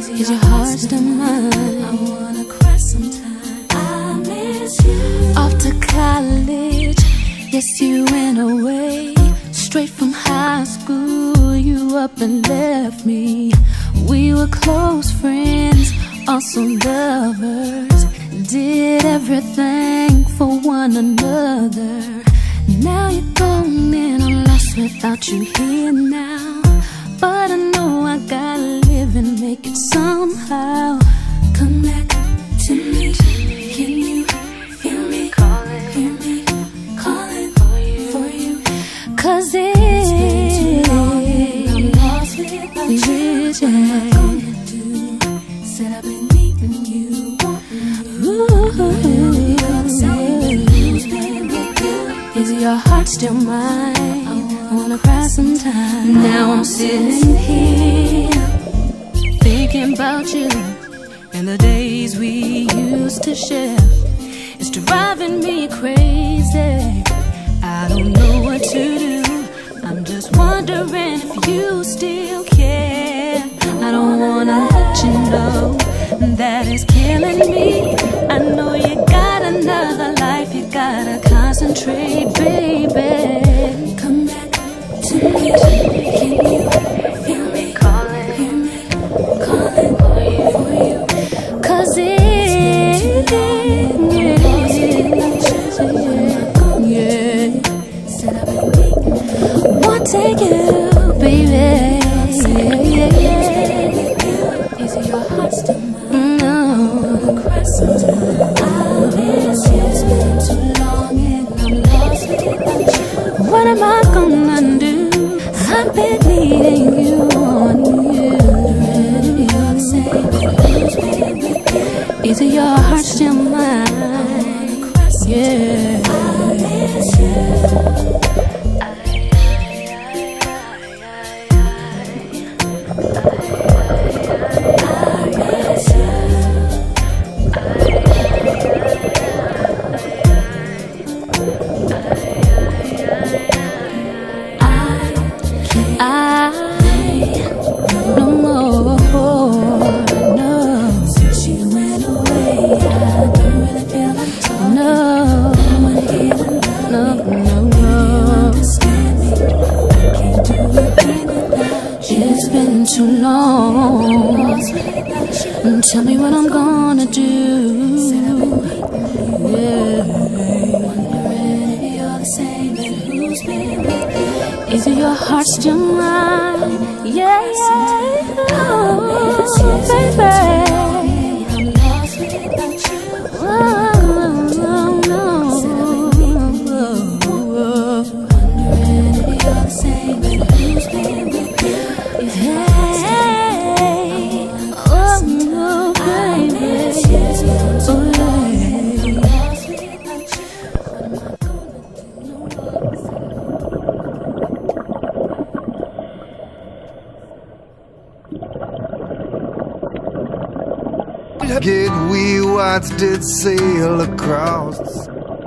Is your heart still mine? I wanna cry sometime. I miss you. Off to college, yes, you went away. Straight from high school, you up and left me. We were close friends, also lovers. Did everything for one another. Now you're gone and I'm lost without you here now. But I know I gotta live and make it somehow. Come back to me. Can you feel me? Calling, hear me, calling for you. 'Cause it's been too long and I'm lost without you. What am I gonna do? Said I've been needing you, Is your heart still mine? I wanna cry sometime. Now I'm sitting here thinking about you and the days we used to share. It's driving me crazy. I don't know what to do. I'm just wondering if you still care. I don't wanna let you know that it's killing me. I know you got another life, you gotta concentrate, baby. Come back to me. Can you feel me? Calling, hear me, calling for you. 'Cause want to take you, baby. Is your heart still mine? No. I miss you. It's been too long and I'm lost without you. What am I gonna do? I've been needing you, wanting you. You're the same, who's been with you? Is your heart still mine? Yeah. I miss you. It's been too long. Tell me what I'm gonna do. Yeah. Is your heart still mine? Yeah, yeah. Oh, baby. Get we whites did sail across